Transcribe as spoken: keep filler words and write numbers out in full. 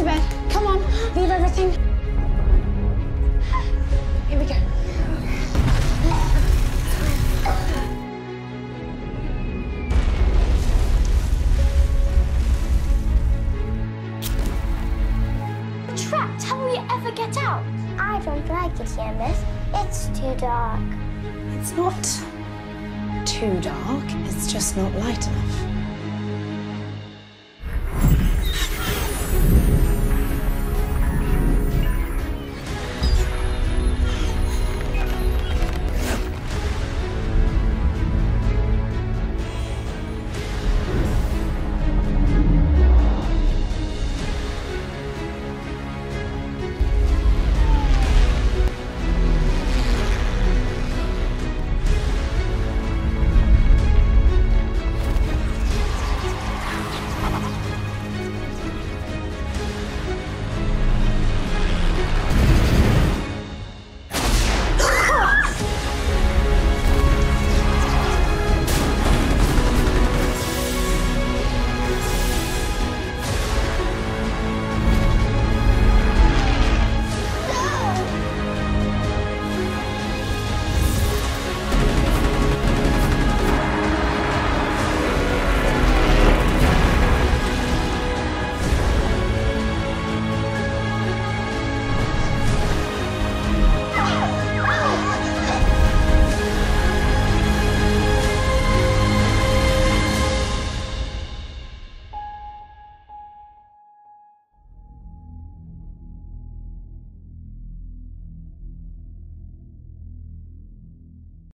to bed. Come on, leave everything. Here we go. We're trapped. How will we ever get out? I don't like it here, miss. It's too dark. It's not too dark. It's just not light enough.